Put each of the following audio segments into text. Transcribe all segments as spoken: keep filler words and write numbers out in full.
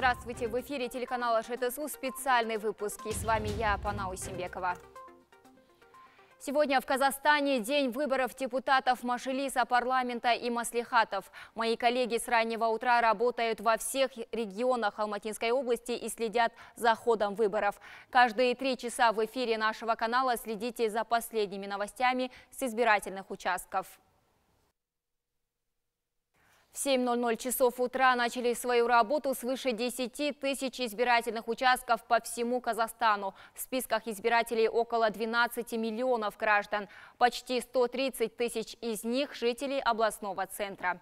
Здравствуйте! В эфире телеканала ЖТСУ специальный выпуск. И с вами я, Пана Усимбекова. Сегодня в Казахстане день выборов депутатов Мажилиса, парламента и маслихатов. Мои коллеги с раннего утра работают во всех регионах Алматинской области и следят за ходом выборов. Каждые три часа в эфире нашего канала следите за последними новостями с избирательных участков. В семь ноль ноль часов утра начали свою работу свыше десяти тысяч избирательных участков по всему Казахстану. В списках избирателей около двенадцати миллионов граждан. Почти сто тридцать тысяч из них жителей областного центра.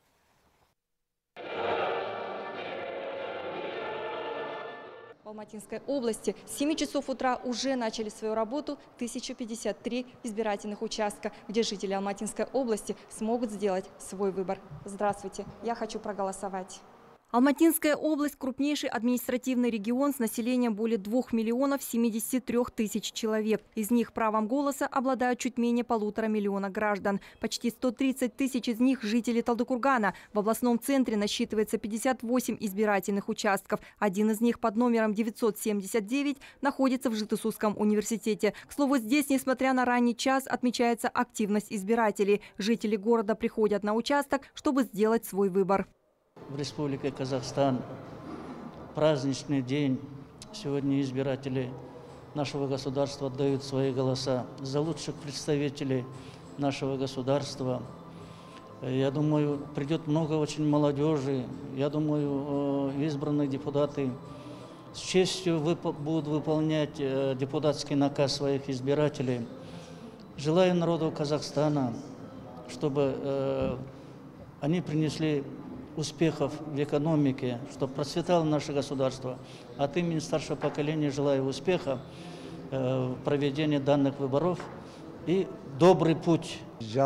В Алматинской области с семи часов утра уже начали свою работу тысяча пятьдесят три избирательных участка, где жители Алматинской области смогут сделать свой выбор. Здравствуйте, я хочу проголосовать. Алматинская область – крупнейший административный регион с населением более двух миллионов семидесяти трёх тысяч человек. Из них правом голоса обладают чуть менее полутора миллиона граждан. Почти сто тридцать тысяч из них – жители Талдыкургана. В областном центре насчитывается пятьдесят восемь избирательных участков. Один из них под номером девятьсот семьдесят девять находится в ЖТСУском университете. К слову, здесь, несмотря на ранний час, отмечается активность избирателей. Жители города приходят на участок, чтобы сделать свой выбор. В Республике Казахстан праздничный день. Сегодня избиратели нашего государства отдают свои голоса за лучших представителей нашего государства. Я думаю, придет много очень молодежи. Я думаю, избранные депутаты с честью будут выполнять депутатский наказ своих избирателей. Желаю народу Казахстана, чтобы они принесли успехов в экономике, чтобы процветало наше государство. От имени старшего поколения желаю успеха в проведении данных выборов и добрый путь.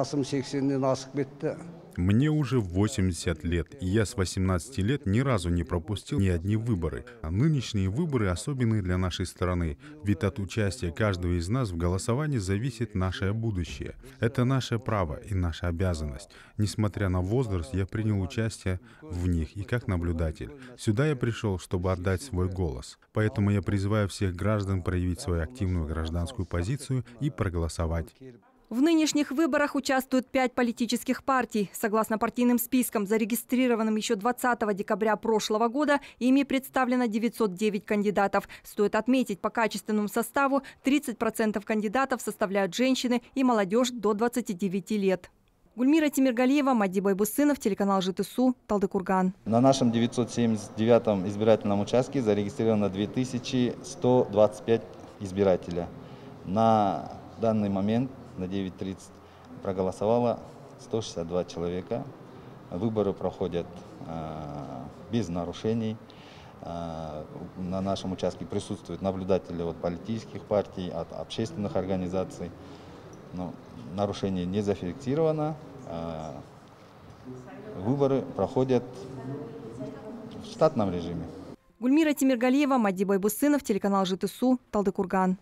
Мне уже восемьдесят лет, и я с восемнадцати лет ни разу не пропустил ни одни выборы. А нынешние выборы особенные для нашей страны, ведь от участия каждого из нас в голосовании зависит наше будущее. Это наше право и наша обязанность. Несмотря на возраст, я принял участие в них и как наблюдатель. Сюда я пришел, чтобы отдать свой голос. Поэтому я призываю всех граждан проявить свою активную гражданскую позицию и проголосовать. В нынешних выборах участвуют пять политических партий. Согласно партийным спискам, зарегистрированным еще двадцатого декабря прошлого года, ими представлено девятьсот девять кандидатов. Стоит отметить, по качественному составу тридцать процентов кандидатов составляют женщины и молодежь до двадцати девяти лет. Гульмира Тимиргалиева, Мадди Байбусынов, телеканал ЖТСУ, Талдыкурган. На нашем девятьсот семьдесят девятом избирательном участке зарегистрировано две тысячи сто двадцать пять избирателей. На данный момент на девять тридцать проголосовало сто шестьдесят два человека. Выборы проходят э, без нарушений. Э, на нашем участке присутствуют наблюдатели от политических партий, от общественных организаций. Но нарушение не зафиксировано. Э, выборы проходят в штатном режиме. Гульмира Тимиргалиева, Мадди Байбусынов, телеканал ЖТСУ, Талдыкурган.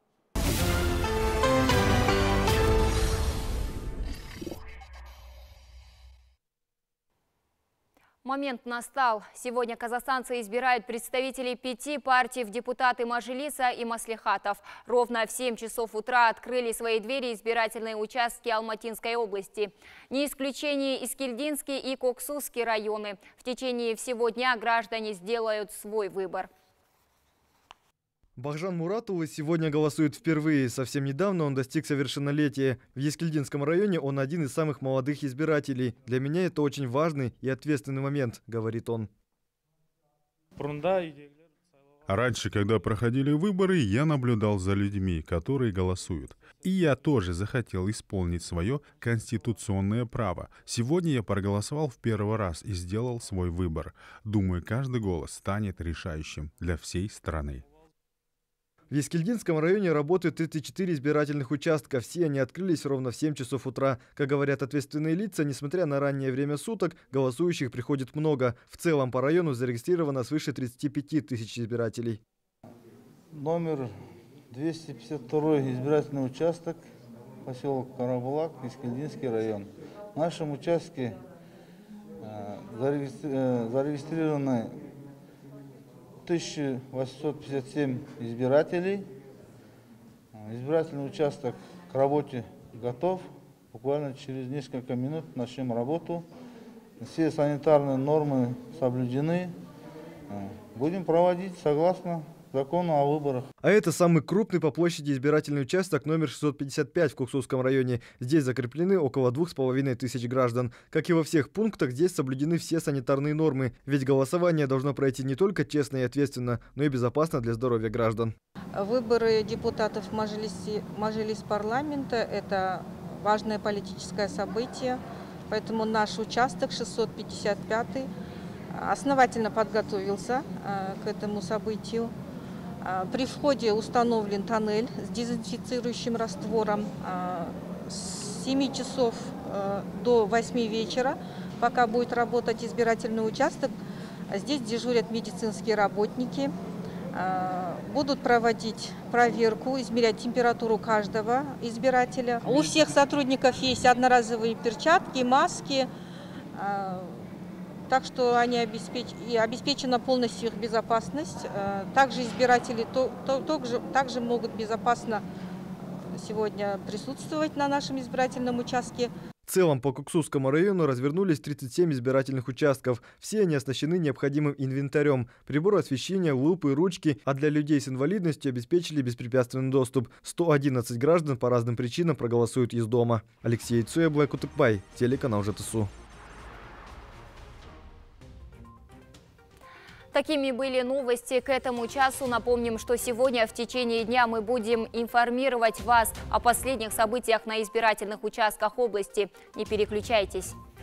Момент настал. Сегодня казахстанцы избирают представителей пяти партий в депутаты Мажилиса и маслихатов. Ровно в семь часов утра открыли свои двери избирательные участки Алматинской области. Не исключение Искельдинский и Коксусский районы. В течение всего дня граждане сделают свой выбор. Бахжан Муратулы сегодня голосует впервые. Совсем недавно он достиг совершеннолетия. В Ескельдинском районе он один из самых молодых избирателей. Для меня это очень важный и ответственный момент, говорит он. Раньше, когда проходили выборы, я наблюдал за людьми, которые голосуют. И я тоже захотел исполнить свое конституционное право. Сегодня я проголосовал в первый раз и сделал свой выбор. Думаю, каждый голос станет решающим для всей страны. В Ескельдинском районе работают тридцать четыре избирательных участка. Все они открылись ровно в семь часов утра. Как говорят ответственные лица, несмотря на раннее время суток, голосующих приходит много. В целом по району зарегистрировано свыше тридцати пяти тысяч избирателей. Номер двести пятьдесят второй избирательный участок, поселок Карабулак, Ескельдинский район. В нашем участке зарегистрированы тысяча восемьсот пятьдесят семь избирателей. Избирательный участок к работе готов. Буквально через несколько минут начнем работу. Все санитарные нормы соблюдены. Будем проводить согласно закону о выборах. А это самый крупный по площади избирательный участок номер шестьсот пятьдесят пять в Куксусском районе. Здесь закреплены около двух с половиной тысяч граждан. Как и во всех пунктах, здесь соблюдены все санитарные нормы. Ведь голосование должно пройти не только честно и ответственно, но и безопасно для здоровья граждан. Выборы депутатов Мажилиси, Мажилис парламента – это важное политическое событие. Поэтому наш участок шестьсот пятьдесят пятый основательно подготовился к этому событию. При входе установлен тоннель с дезинфицирующим раствором. С семи часов до восьми вечера, пока будет работать избирательный участок, здесь дежурят медицинские работники. Будут проводить проверку, измерять температуру каждого избирателя. У всех сотрудников есть одноразовые перчатки, маски. Так что они обеспеч... и обеспечена полностью их безопасность. Также избиратели то, то, также, также могут безопасно сегодня присутствовать на нашем избирательном участке. В целом по Куксусскому району развернулись тридцать семь избирательных участков. Все они оснащены необходимым инвентарем. Приборы освещения, лупы, ручки, а для людей с инвалидностью обеспечили беспрепятственный доступ. сто одиннадцать граждан по разным причинам проголосуют из дома. Алексей Цуя, Блэкутыкбай, телеканал ЖТСУ. Такими были новости к этому часу. Напомним, что сегодня в течение дня мы будем информировать вас о последних событиях на избирательных участках области. Не переключайтесь.